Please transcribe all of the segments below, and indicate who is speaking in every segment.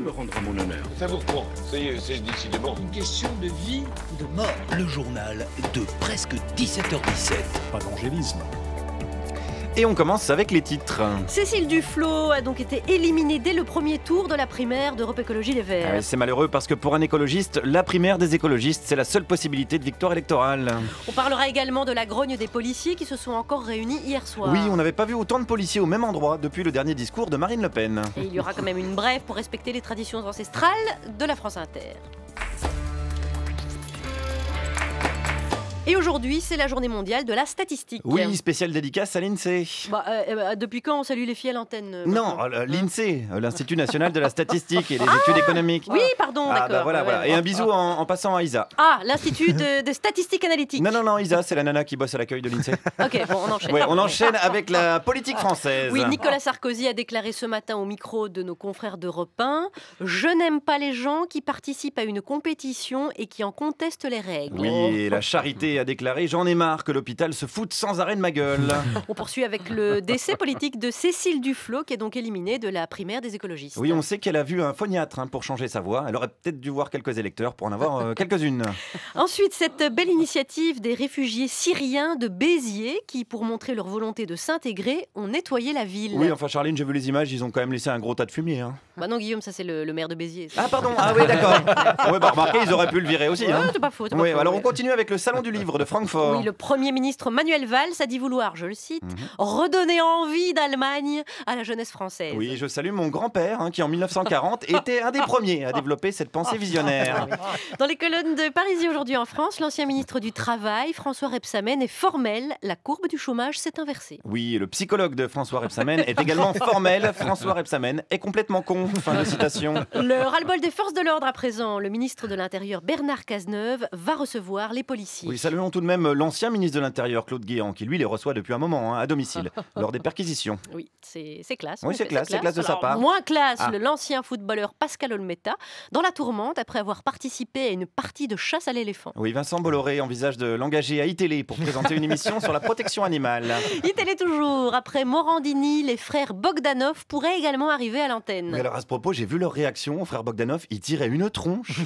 Speaker 1: me rendra mon honneur.
Speaker 2: Ça vous reprend. Ça y est, c'est décidément
Speaker 3: Une question de vie ou de mort.
Speaker 4: Le journal de presque 17h17.
Speaker 1: Pas d'angélisme.
Speaker 5: Et on commence avec les titres.
Speaker 6: Cécile Duflot a donc été éliminée dès le premier tour de la primaire d'Europe Écologie Les Verts.
Speaker 5: Ah oui, c'est malheureux parce que pour un écologiste, la primaire des écologistes, c'est la seule possibilité de victoire électorale.
Speaker 6: On parlera également de la grogne des policiers qui se sont encore réunis hier soir.
Speaker 5: Oui, on n'avait pas vu autant de policiers au même endroit depuis le dernier discours de Marine Le Pen.
Speaker 6: Et il y aura quand même une brève pour respecter les traditions ancestrales de la France Inter. Et aujourd'hui, c'est la journée mondiale de la statistique.
Speaker 5: Oui, spéciale dédicace à l'INSEE.
Speaker 6: Depuis quand on salue les filles à l'antenne
Speaker 5: Non, l'INSEE, l'Institut National de la Statistique et des études économiques.
Speaker 6: Oui, pardon, d'accord.
Speaker 5: Bah voilà. Et un bisou en passant à Isa.
Speaker 6: Ah, l'Institut de statistiques analytiques.
Speaker 5: Non, Isa, c'est la nana qui bosse à l'accueil de l'INSEE.
Speaker 6: Ok, bon, on enchaîne.
Speaker 5: Ouais, on enchaîne avec la politique française.
Speaker 6: Oui, Nicolas Sarkozy a déclaré ce matin au micro de nos confrères d'Europe 1 « Je n'aime pas les gens qui participent à une compétition et qui en contestent les règles. »
Speaker 5: Oui, et la Charité a déclaré « J'en ai marre que l'hôpital se foute sans arrêt de ma gueule ».
Speaker 6: On poursuit avec le décès politique de Cécile Duflot qui est donc éliminée de la primaire des écologistes.
Speaker 5: Oui, on sait qu'elle a vu un phoniatre pour changer sa voix. Elle aurait peut-être dû voir quelques électeurs pour en avoir quelques-unes.
Speaker 6: Ensuite, cette belle initiative des réfugiés syriens de Béziers qui, pour montrer leur volonté de s'intégrer, ont nettoyé la ville.
Speaker 5: Oui, enfin Charline, j'ai vu les images, ils ont quand même laissé un gros tas de fumier. Hein.
Speaker 6: Bah non, Guillaume, ça c'est le maire de Béziers.
Speaker 5: Ah pardon, ah oui d'accord. Ouais, bah remarquez, ils auraient pu le virer aussi.
Speaker 6: Ouais,
Speaker 5: Hein.
Speaker 6: c'est pas faux.
Speaker 5: Ouais, alors on continue avec le salon du livre de Francfort.
Speaker 6: Oui, le Premier ministre Manuel Valls a dit vouloir, je le cite, redonner envie d'Allemagne à la jeunesse française.
Speaker 5: Oui, je salue mon grand-père qui en 1940 était un des premiers à développer cette pensée visionnaire.
Speaker 6: Dans les colonnes de Parisis aujourd'hui en France, l'ancien ministre du Travail, François Rebsamen, est formel. La courbe du chômage s'est inversée.
Speaker 5: Oui, le psychologue de François Rebsamen est également formel. François Rebsamen est complètement con. Fin de citation.
Speaker 6: Le ras-le-bol des forces de l'ordre à présent. Le ministre de l'Intérieur, Bernard Cazeneuve, va recevoir les policiers.
Speaker 5: Oui, saluons tout de même l'ancien ministre de l'Intérieur, Claude Guéant, qui lui les reçoit depuis un moment, à domicile, lors des perquisitions.
Speaker 6: Oui, c'est classe.
Speaker 5: Oui, c'est classe de sa
Speaker 6: Alors,
Speaker 5: part.
Speaker 6: Moins classe, l'ancien footballeur Pascal Olmeta, dans la tourmente après avoir participé à une partie de chasse à l'éléphant.
Speaker 5: Oui, Vincent Bolloré envisage de l'engager à iTélé pour présenter une émission sur la protection animale.
Speaker 6: iTélé toujours. Après Morandini, les frères Bogdanov pourraient également arriver à l'antenne.
Speaker 5: Mais alors à ce propos, j'ai vu leur réaction, frère Bogdanov, ils tiraient une tronche.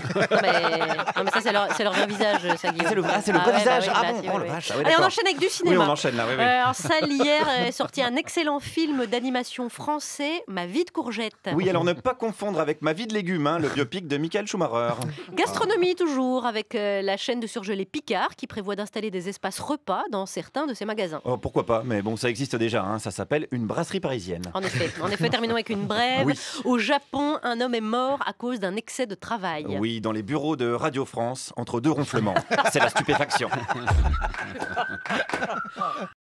Speaker 6: Non mais ça c'est leur vrai visage, ça Guillaume.
Speaker 5: C'est le vrai visage.
Speaker 6: Bah oui,
Speaker 5: Oh
Speaker 6: oui.
Speaker 5: la vache. Ah ouais,
Speaker 6: Allez, on
Speaker 5: d'accord.
Speaker 6: enchaîne avec du cinéma.
Speaker 5: Oui, on enchaîne là. Oui.
Speaker 6: En salle hier est sorti un excellent film d'animation français, Ma vie de courgette.
Speaker 5: Oui, alors ne pas confondre avec Ma vie de légumes, le biopic de Michael Schumacher.
Speaker 6: Gastronomie toujours, avec la chaîne de surgelés Picard qui prévoit d'installer des espaces repas dans certains de ses magasins.
Speaker 5: Oh, pourquoi pas, mais bon, ça existe déjà, ça s'appelle une brasserie parisienne.
Speaker 6: En effet, terminons avec une brève.
Speaker 5: Oui.
Speaker 6: Au Japon, un homme est mort à cause d'un excès de travail.
Speaker 5: Oui, dans les bureaux de Radio France, entre deux ronflements. C'est la stupéfaction.